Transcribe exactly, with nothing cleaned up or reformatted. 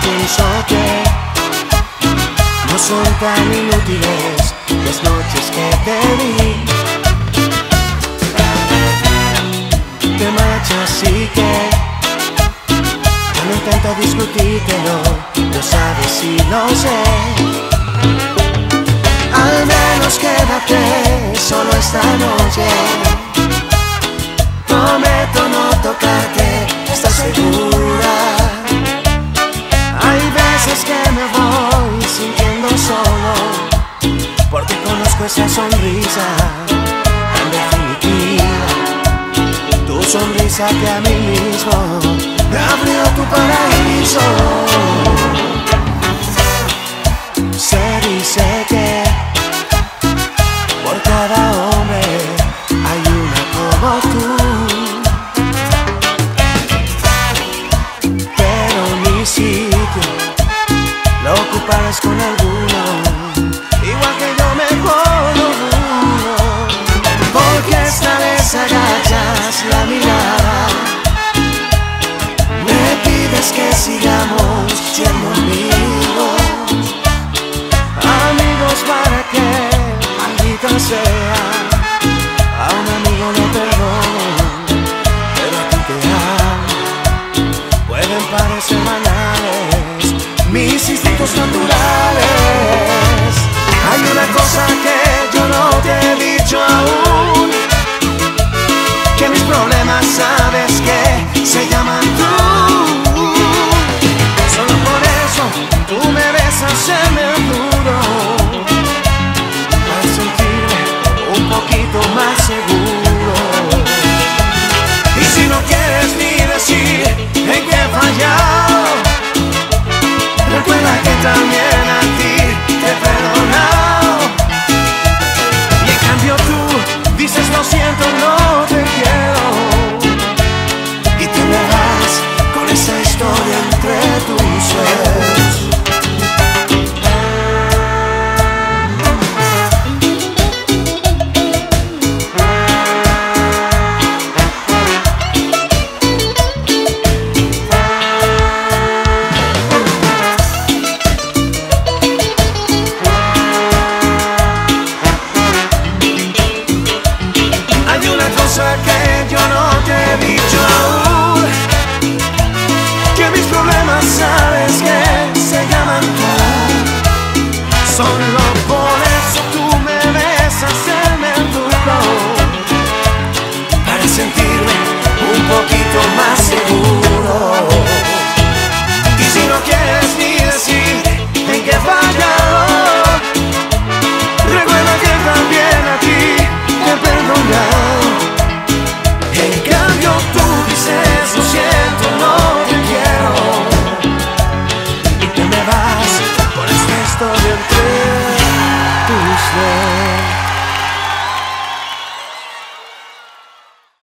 pienso que no son tan inútiles las noches que te di. Te marchas y que yo no intento discutírtelo, lo sabes y lo sé. Al menos quédate solo esta noche. Prometo no tocarte, ¿estás segura? Hay veces que me voy sintiendo solo, porque conozco esa sonrisa tan definitiva. Tu sonrisa que a mí mismo me abrió tu paraíso. Se dice que por cada hombre hay una como tú, pero mi sitio lo ocuparás con alguno, igual que yo mejor lo dudo. Porque esta vez agachas la mirada, me pides que sigamos siendo amigos. Amigos para que, maldita sea, a un amigo no perdono, pero a ti te amo. Pueden parecer banales mis instintos naturales. Hay una cosa que